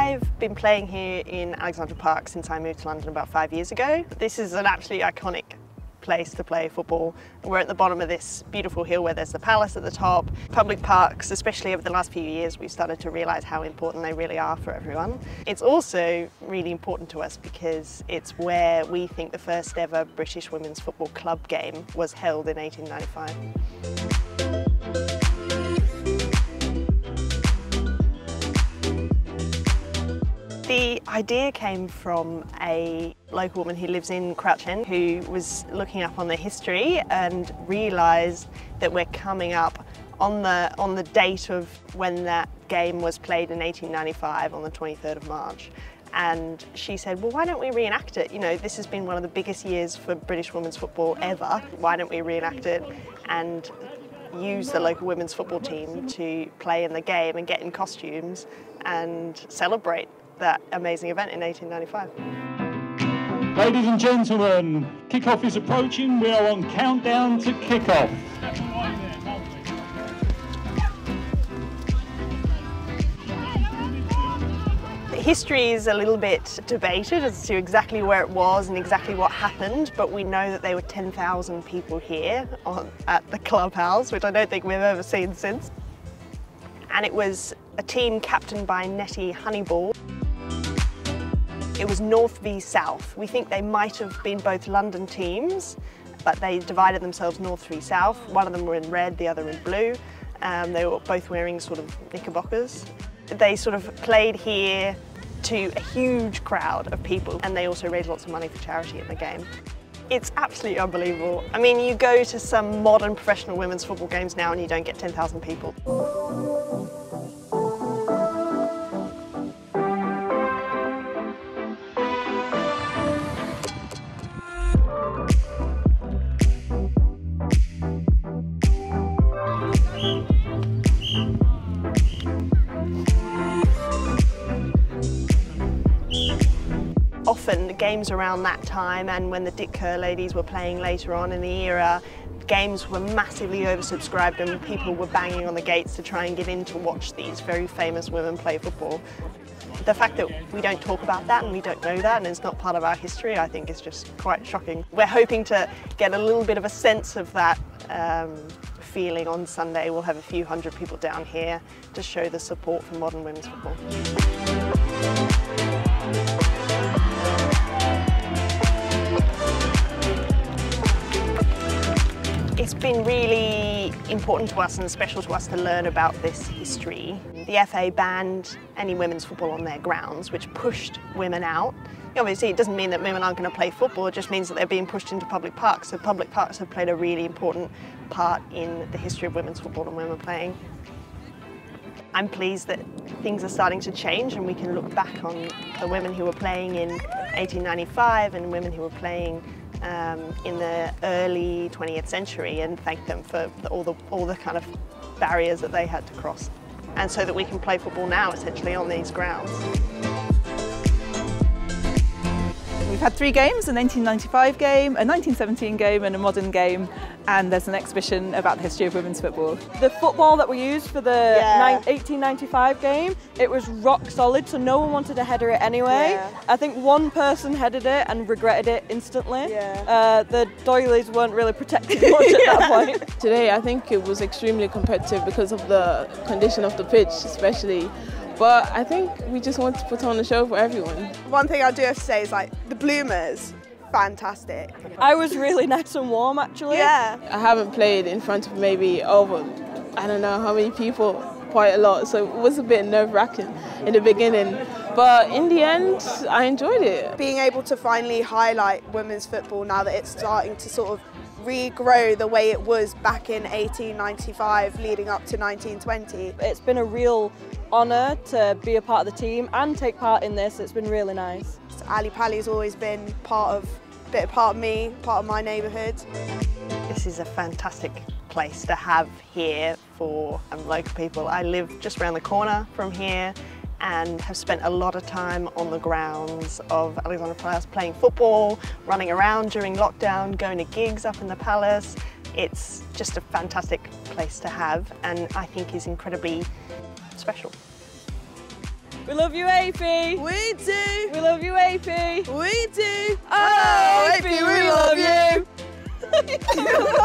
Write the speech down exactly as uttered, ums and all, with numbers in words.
I've been playing here in Alexandra Park since I moved to London about five years ago. This is an absolutely iconic place to play football. We're at the bottom of this beautiful hill where there's the Palace at the top. Public parks, especially over the last few years, we've started to realise how important they really are for everyone. It's also really important to us because it's where we think the first ever British women's football club game was held in eighteen ninety-five. The idea came from a local woman who lives in Crouch End who was looking up on the history and realised that we're coming up on the, on the date of when that game was played in eighteen ninety-five on the twenty-third of March. And she said, well, why don't we reenact it? You know, this has been one of the biggest years for British women's football ever. Why don't we reenact it and use the local women's football team to play in the game and get in costumes and celebrate that amazing event in eighteen ninety-five. Ladies and gentlemen, kick-off is approaching. We are on countdown to kick-off. History is a little bit debated as to exactly where it was and exactly what happened, but we know that there were ten thousand people here on, at the clubhouse, which I don't think we've ever seen since. And it was a team captained by Nettie Honeyball. It was North v South. We think they might have been both London teams, but they divided themselves North v South. One of them were in red, the other in blue. Um, they were both wearing sort of knickerbockers. They sort of played here to a huge crowd of people, and they also raised lots of money for charity in the game. It's absolutely unbelievable. I mean, you go to some modern professional women's football games now and you don't get ten thousand people. Often the games around that time, and when the Dick Kerr ladies were playing later on in the era, games were massively oversubscribed and people were banging on the gates to try and get in to watch these very famous women play football. The fact that we don't talk about that and we don't know that and it's not part of our history, I think is just quite shocking. We're hoping to get a little bit of a sense of that um, feeling on Sunday. We'll have a few hundred people down here to show the support for modern women's football. It's been really important to us and special to us to learn about this history. The F A banned any women's football on their grounds, which pushed women out. Obviously, it doesn't mean that women aren't going to play football, it just means that they're being pushed into public parks. So public parks have played a really important part in the history of women's football and women playing. I'm pleased that things are starting to change and we can look back on the women who were playing in eighteen ninety-five and women who were playing um, in the early twentieth century and thank them for the, all, the, all the kind of barriers that they had to cross. And so that we can play football now, essentially, on these grounds. We've had three games, a nineteen ninety-five game, a nineteen seventeen game and a modern game, and there's an exhibition about the history of women's football. The football that we used for the yeah. eighteen ninety-five game, it was rock solid, so no one wanted to header it anyway. Yeah. I think one person headed it and regretted it instantly. Yeah. Uh, the doilies weren't really protected much at that point. Today I think it was extremely competitive because of the condition of the pitch especially. But I think we just want to put on a show for everyone. One thing I do have to say is like the bloomers, fantastic. I was really nice and warm actually. Yeah. I haven't played in front of maybe over, I don't know how many people, quite a lot, so it was a bit nerve-wracking in the beginning. But in the end, I enjoyed it. Being able to finally highlight women's football now that it's starting to sort of regrow the way it was back in eighteen ninety-five leading up to nineteen twenty. It's been a real honour to be a part of the team and take part in this. It's been really nice. Alexandra Palace has always been part of, bit of part of me, part of my neighbourhood. This is a fantastic place to have here for um, local people. I live just around the corner from here and have spent a lot of time on the grounds of Alexandra Palace playing football, running around during lockdown, going to gigs up in the Palace. It's just a fantastic place to have and I think is incredibly special. We love you, A P. We do. We love you, A P. We do. Oh, A P, we love you.